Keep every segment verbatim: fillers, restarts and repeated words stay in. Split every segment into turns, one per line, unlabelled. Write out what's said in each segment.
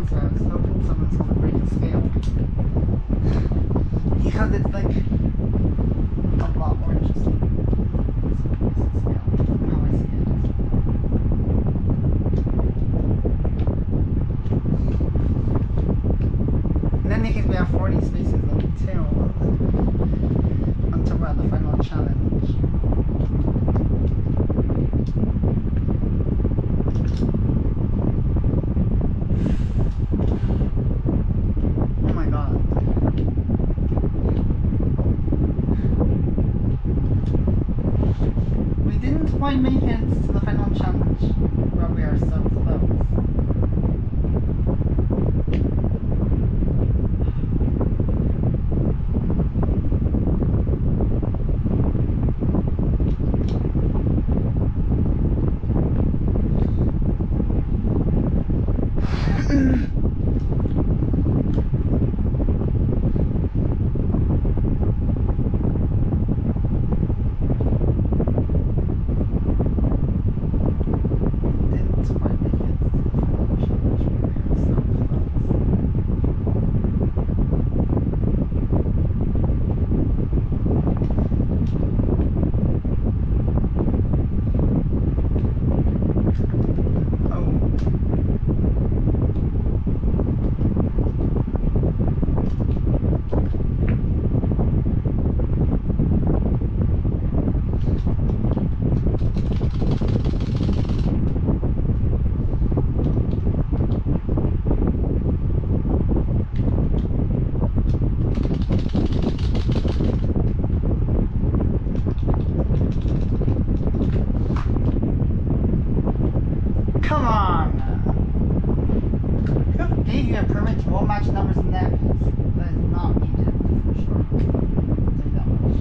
challenge though, so hopefully someone's gonna break the scale. Because it's like a lot more interesting. How I see it. In any case, we have forty spaces until until we're at the final challenge. Oh my god. We didn't quite make it to the final challenge where we are so close. Come on! Who gave you a permit to all match numbers in that piece? That is not needed, for sure. I'll tell you that much.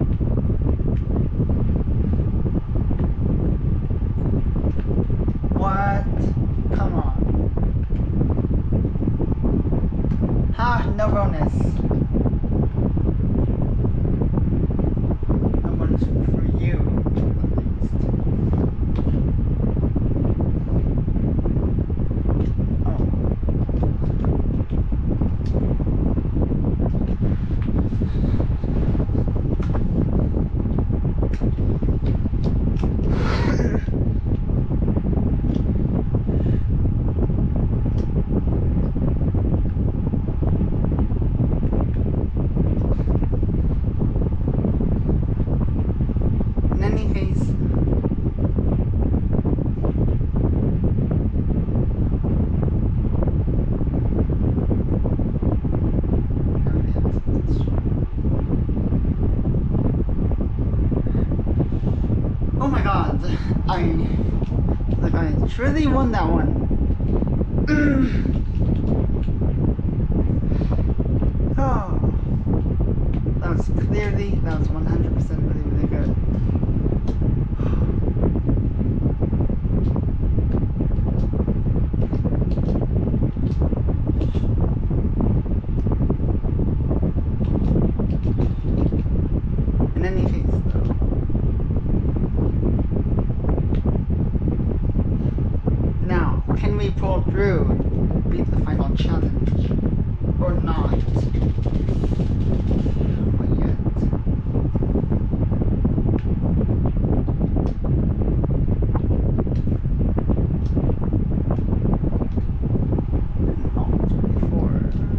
What? Come on. Ha! No bonus. No bonus for you, at least. Oh my god, I like I truly won that one. Oh, that was clearly, that was one hundred percent really, really good. In any case though, now, can we pull through and beat the final challenge? Or not? Not yet. Oh, twenty-four.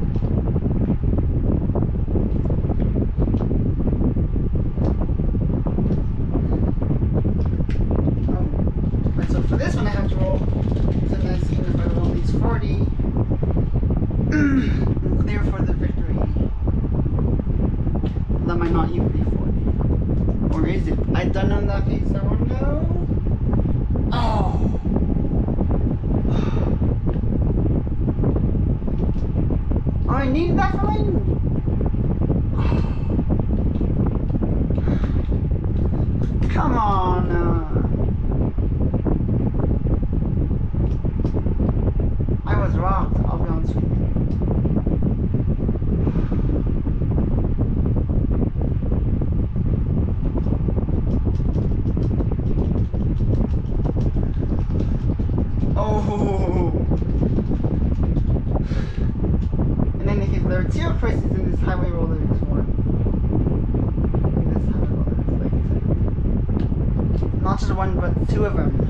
Oh, right, so for this one I have to roll. So that's if I roll these forty. And clear for the victory. That might not even be forty. Or is it? I don't know in that case, I won't know. Oh! Oh, I need that for my... Come on! Uh... I was rocked, I'll be honest with you. Oh! two crises in this highway roller is one. In this highway roller is like two. Not just one, but two of them.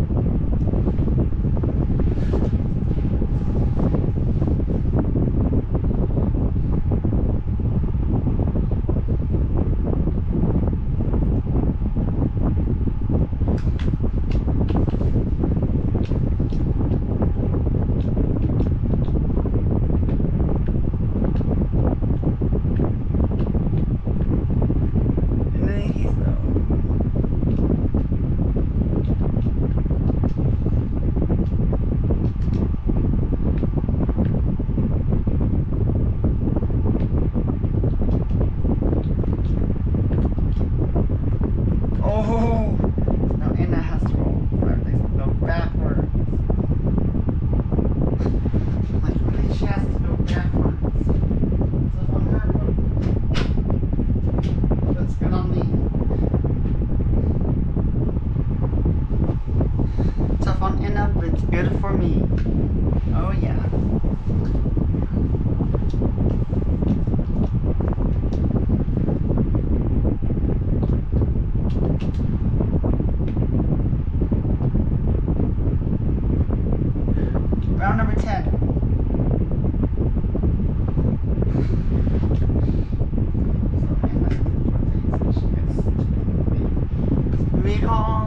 Round number ten. Recall.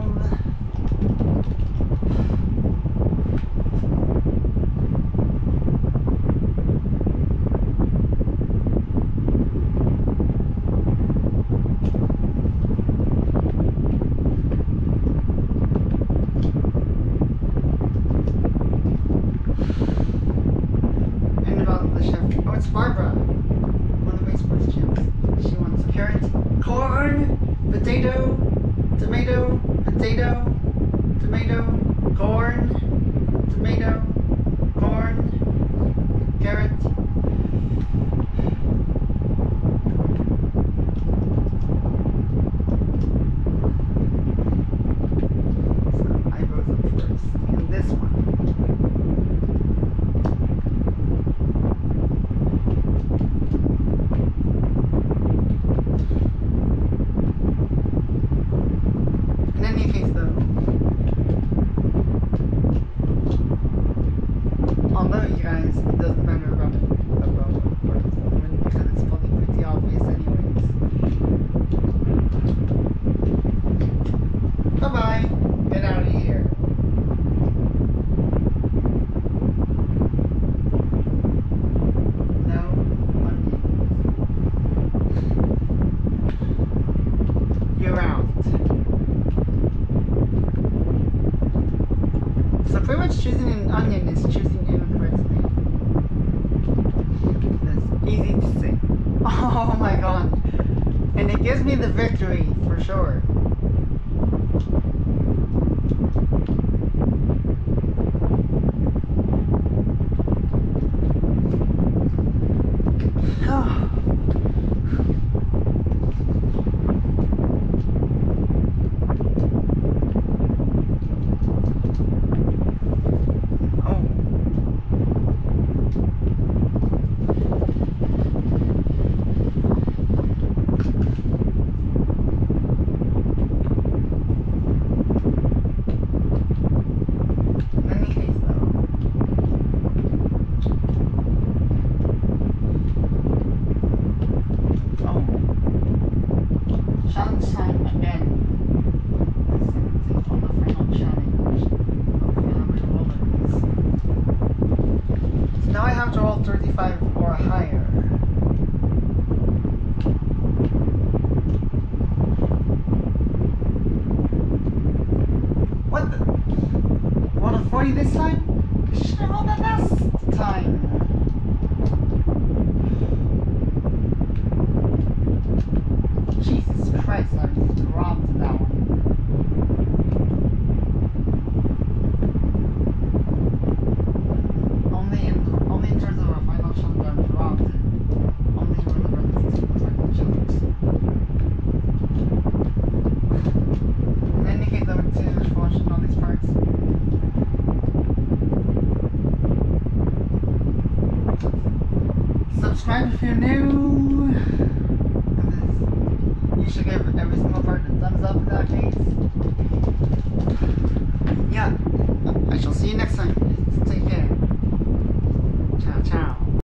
Barbara, one of the sports champs. She wants carrot, corn, potato, tomato, potato, tomato, corn, tomato, corn, carrot. So I rose up first in this one. Although you guys, it doesn't matter about it, about what because it's probably pretty obvious anyways. Bye bye. Get out of here. No onions. You're out. So pretty much choosing an onion is choosing incorrectly. That's easy to say. Oh my god. And it gives me the victory for sure. Now I have to roll thirty-five or higher. What the? Roll a forty this time? I should have rolled that last time. Jesus Christ, I was robbed of that one. subscribe if you're new. You should give every single part a thumbs up in that case. Yeah, I shall see you next time. Take care. Ciao, ciao.